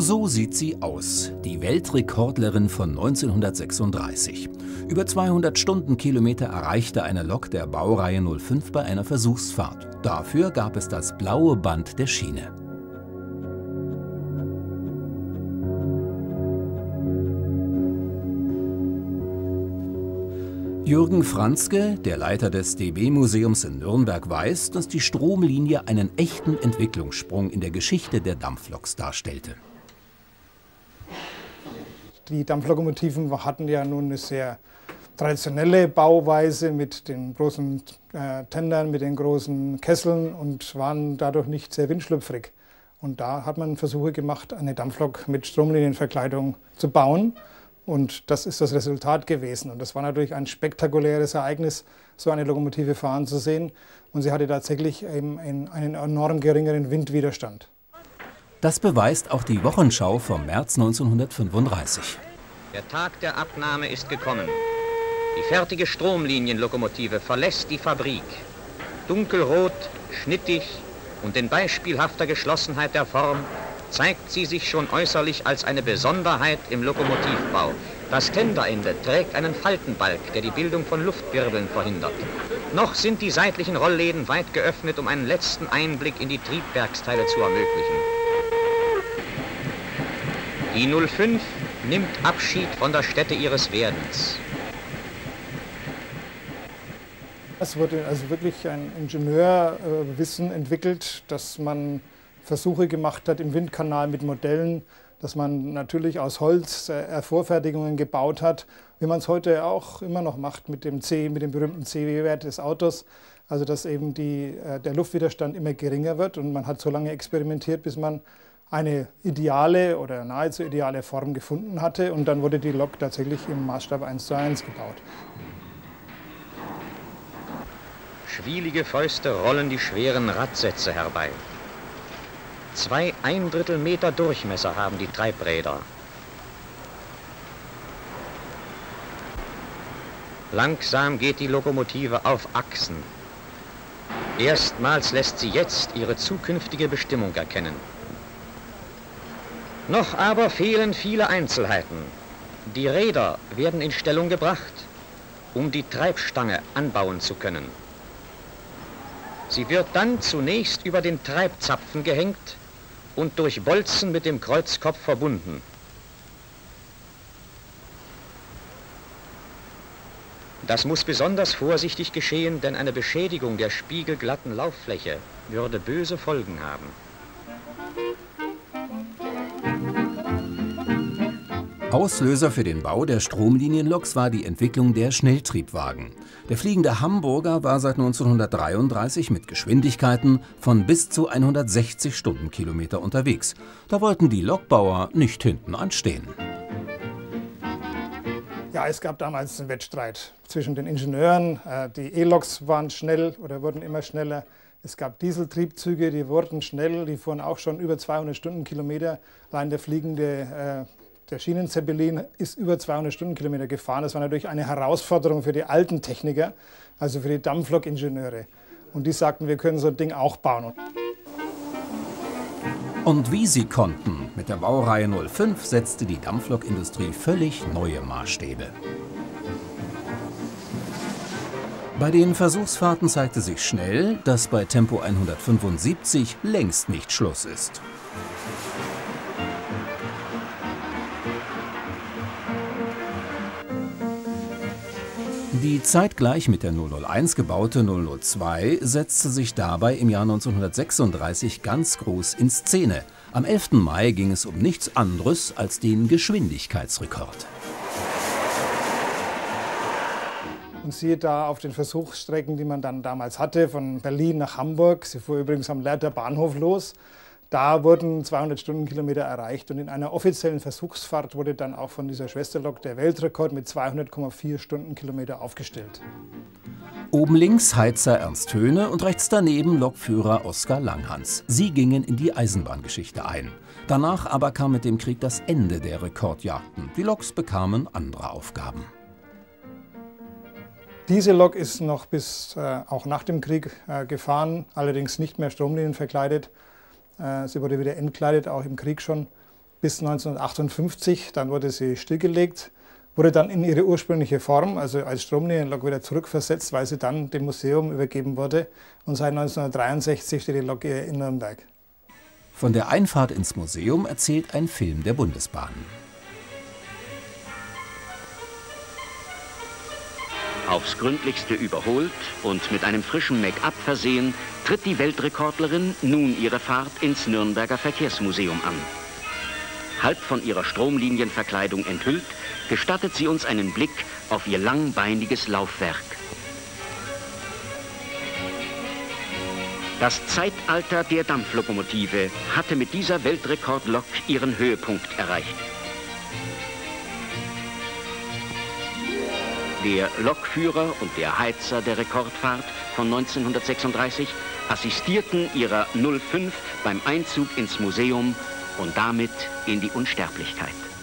So sieht sie aus, die Weltrekordlerin von 1936. Über 200 Stundenkilometer erreichte eine Lok der Baureihe 05 bei einer Versuchsfahrt. Dafür gab es das blaue Band der Schiene. Jürgen Franzke, der Leiter des DB-Museums in Nürnberg, weiß, dass die Stromlinie einen echten Entwicklungssprung in der Geschichte der Dampfloks darstellte. Die Dampflokomotiven hatten ja nun eine sehr traditionelle Bauweise mit den großen Tendern, mit den großen Kesseln und waren dadurch nicht sehr windschlüpfrig. Und da hat man Versuche gemacht, eine Dampflok mit Stromlinienverkleidung zu bauen. Und das ist das Resultat gewesen. Und das war natürlich ein spektakuläres Ereignis, so eine Lokomotive fahren zu sehen. Und sie hatte tatsächlich einen enorm geringeren Windwiderstand. Das beweist auch die Wochenschau vom März 1935. Der Tag der Abnahme ist gekommen. Die fertige Stromlinienlokomotive verlässt die Fabrik. Dunkelrot, schnittig und in beispielhafter Geschlossenheit der Form zeigt sie sich schon äußerlich als eine Besonderheit im Lokomotivbau. Das Tenderende trägt einen Faltenbalg, der die Bildung von Luftwirbeln verhindert. Noch sind die seitlichen Rollläden weit geöffnet, um einen letzten Einblick in die Triebwerksteile zu ermöglichen. Die 05 nimmt Abschied von der Stätte ihres Werdens. Es wurde also wirklich ein Ingenieurwissen entwickelt, dass man Versuche gemacht hat im Windkanal mit Modellen, dass man natürlich aus Holz Vorfertigungen gebaut hat, wie man es heute auch immer noch macht mit dem berühmten CW-Wert des Autos. Also dass eben der Luftwiderstand immer geringer wird und man hat so lange experimentiert, bis man eine ideale oder nahezu ideale Form gefunden hatte und dann wurde die Lok tatsächlich im Maßstab 1:1 gebaut. Schwielige Fäuste rollen die schweren Radsätze herbei. 2,1 Meter Durchmesser haben die Treibräder. Langsam geht die Lokomotive auf Achsen. Erstmals lässt sie jetzt ihre zukünftige Bestimmung erkennen. Noch aber fehlen viele Einzelheiten. Die Räder werden in Stellung gebracht, um die Treibstange anbauen zu können. Sie wird dann zunächst über den Treibzapfen gehängt und durch Bolzen mit dem Kreuzkopf verbunden. Das muss besonders vorsichtig geschehen, denn eine Beschädigung der spiegelglatten Lauffläche würde böse Folgen haben. Auslöser für den Bau der Stromlinienloks war die Entwicklung der Schnelltriebwagen. Der fliegende Hamburger war seit 1933 mit Geschwindigkeiten von bis zu 160 Stundenkilometer unterwegs. Da wollten die Lokbauer nicht hinten anstehen. Ja, es gab damals einen Wettstreit zwischen den Ingenieuren. Die E-Loks waren schnell oder wurden immer schneller. Es gab Dieseltriebzüge, die wurden schnell, die fuhren auch schon über 200 Stundenkilometer. Allein der Schienenzeppelin ist über 200 Stundenkilometer gefahren. Das war natürlich eine Herausforderung für die alten Techniker, also für die Dampflokingenieure. Und die sagten, wir können so ein Ding auch bauen. Und wie sie konnten, mit der Baureihe 05 setzte die Dampflokindustrie völlig neue Maßstäbe. Bei den Versuchsfahrten zeigte sich schnell, dass bei Tempo 175 längst nicht Schluss ist. Die zeitgleich mit der 001 gebaute 002 setzte sich dabei im Jahr 1936 ganz groß in Szene. Am 11. Mai ging es um nichts anderes als den Geschwindigkeitsrekord. Und siehe da auf den Versuchsstrecken, die man dann damals hatte, von Berlin nach Hamburg. Sie fuhr übrigens am Lehrter Bahnhof los. Da wurden 200 Stundenkilometer erreicht und in einer offiziellen Versuchsfahrt wurde dann auch von dieser Schwesterlok der Weltrekord mit 200,4 Stundenkilometer aufgestellt. Oben links Heizer Ernst Höhne und rechts daneben Lokführer Oskar Langhans. Sie gingen in die Eisenbahngeschichte ein. Danach aber kam mit dem Krieg das Ende der Rekordjagden. Die Loks bekamen andere Aufgaben. Diese Lok ist noch bis auch nach dem Krieg gefahren, allerdings nicht mehr stromlinienverkleidet. Sie wurde wieder entkleidet, auch im Krieg schon, bis 1958. Dann wurde sie stillgelegt, wurde dann in ihre ursprüngliche Form, also als Stromlinienlok, wieder zurückversetzt, weil sie dann dem Museum übergeben wurde. Und seit 1963 steht die Lok in Nürnberg. Von der Einfahrt ins Museum erzählt ein Film der Bundesbahn. Aufs Gründlichste überholt und mit einem frischen Make-up versehen, tritt die Weltrekordlerin nun ihre Fahrt ins Nürnberger Verkehrsmuseum an. Halb von ihrer Stromlinienverkleidung enthüllt, gestattet sie uns einen Blick auf ihr langbeiniges Laufwerk. Das Zeitalter der Dampflokomotive hatte mit dieser Weltrekordlok ihren Höhepunkt erreicht. Der Lokführer und der Heizer der Rekordfahrt von 1936 assistierten ihrer 05 beim Einzug ins Museum und damit in die Unsterblichkeit.